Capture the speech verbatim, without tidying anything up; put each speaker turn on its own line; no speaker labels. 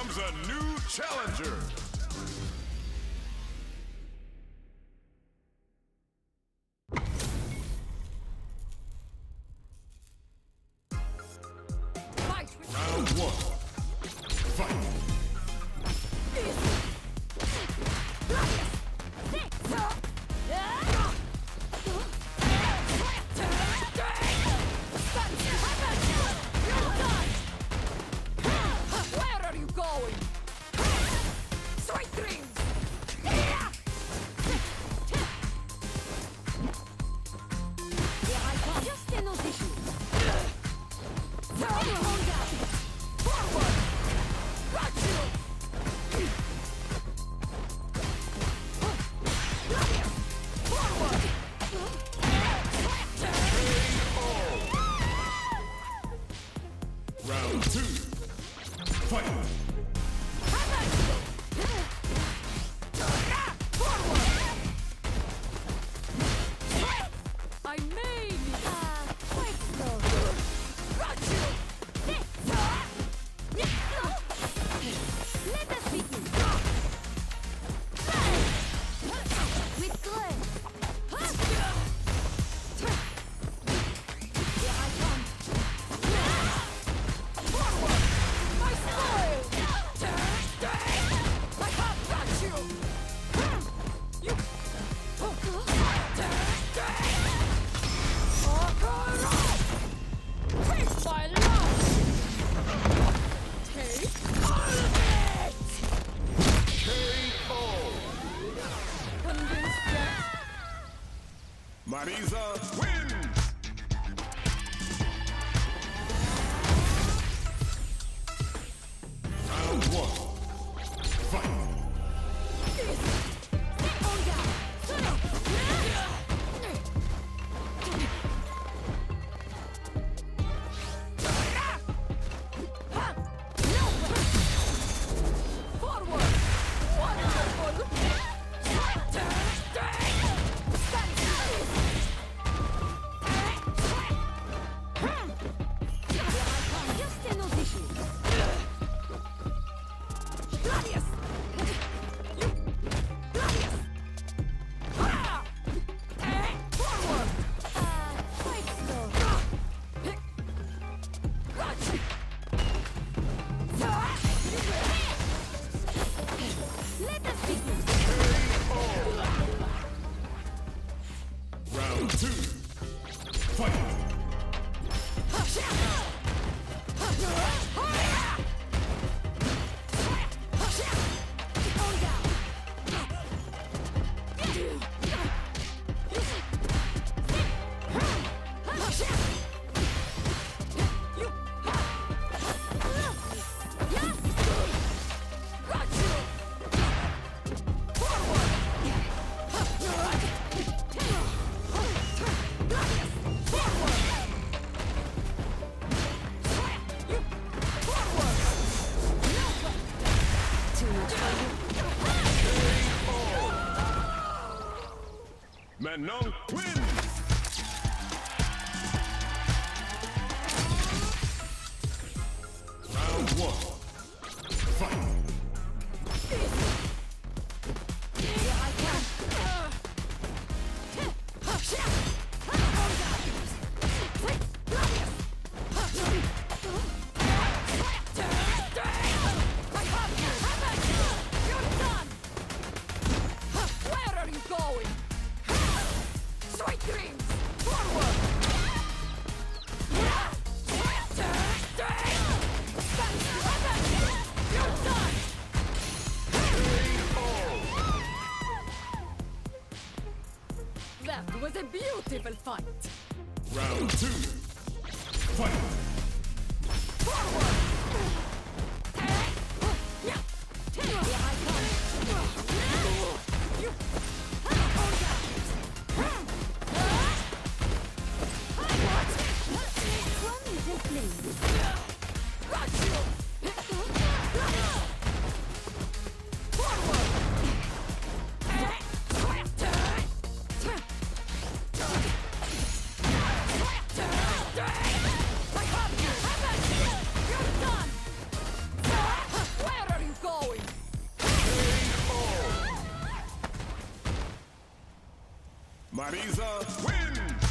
Choose a new challenger. Round one. Fight.
Where are you going? Sweet dreams! Just an audition. Forward! Got you! Forward!
Round two. Fight.
I made it! Uh, quite slow. Got you! Let us begin. With glare. Here I come. Forward! My style! I have got you! You! Take my life! Take all of it!
K O.
Convinced yet?
Marisa wins. Round one. Fight.
Stay on guard! Shut up! Forward! Wonderful! Stand still! Just an audition. Gladius! You! Gladius! Ah! Forward! Uh, quite slow. Gotcha! Let us begin.
Round two. Fight. Manon wins. Round one. Fight.
Here I come. You're done. Where are you going? Sweet dreams! Forward! You're done! That was a beautiful fight!
Round two. Fight.
Forward! Here I come! You! Got you! Forward! I have you! You're done!
Marisa wins!